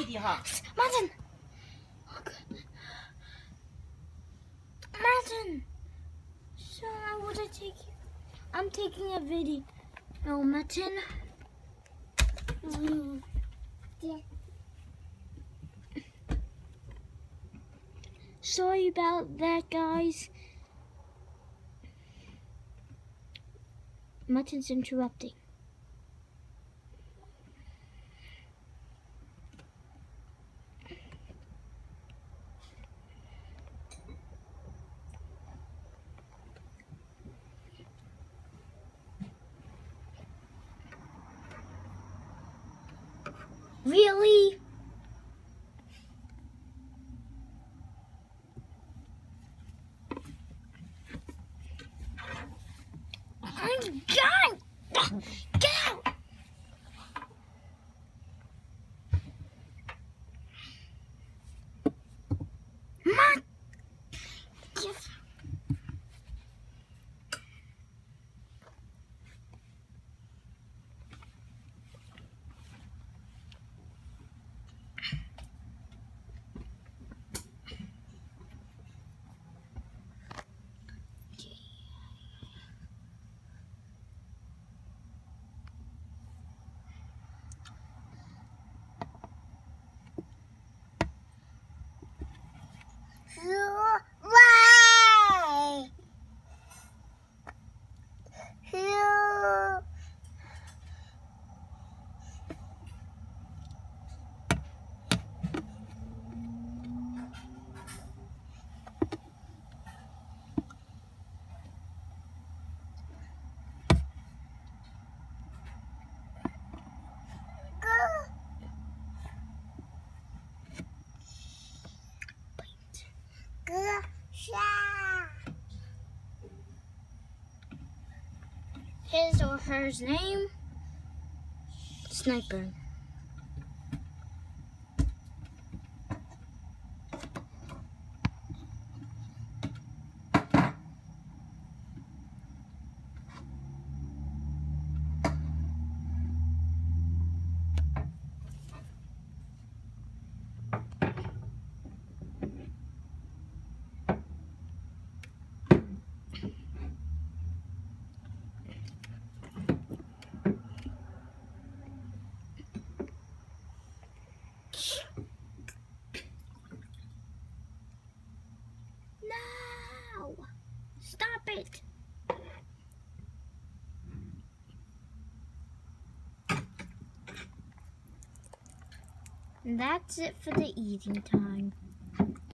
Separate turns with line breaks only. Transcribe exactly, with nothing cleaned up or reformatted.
die ha.
Martin! Okay. Martin! So I want to take you. I'm taking a video. No, Martin. Mm. Yeah. Sorry about that, guys. Martin's interrupting. Really? I'm done. Get out. Mom. Yes. Why? His or hers name? Sniper. No! Stop it! And that's it for the eating time.